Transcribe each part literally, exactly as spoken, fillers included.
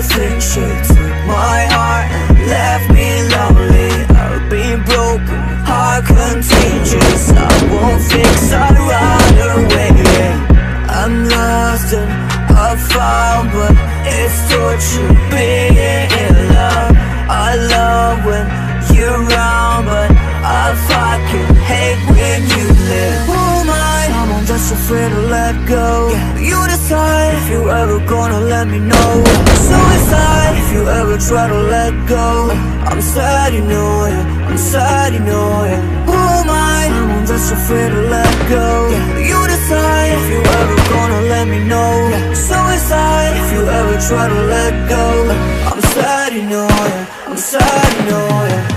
think she took my heart and left me lonely. I've been broken, heart contagious. I won't fix, I'd run away. I'm lost and I'm found, but it's torture being in love. I love when you're around, but I fucking hate when you live. Oh my, I'm just afraid to let go. Yeah. You decide if you ever gonna let me know. Suicide if you ever try to let go. I'm sad, you know it, I'm sad, you know it. Oh my, I'm just afraid to let go. Yeah. You decide if you ever gonna let me know. Yeah. Suicide if you ever try to let go. I'm sad, you know it, I'm sad, you know it.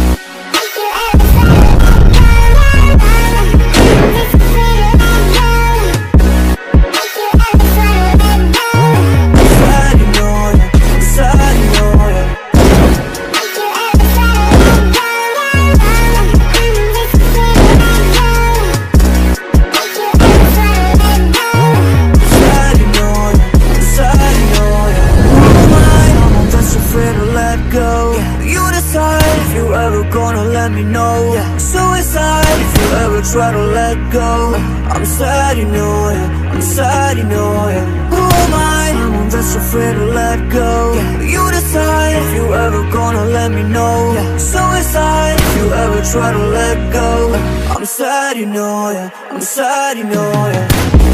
Let me know. Yeah. Suicide if you ever try to let go. I'm sad, you know it, I'm sad, you know it. Who am I? I'm just afraid to let go. Yeah. You decide if you ever gonna let me know. Yeah. Suicide if you ever try to let go. I'm sad, you know it, I'm sad, you know it.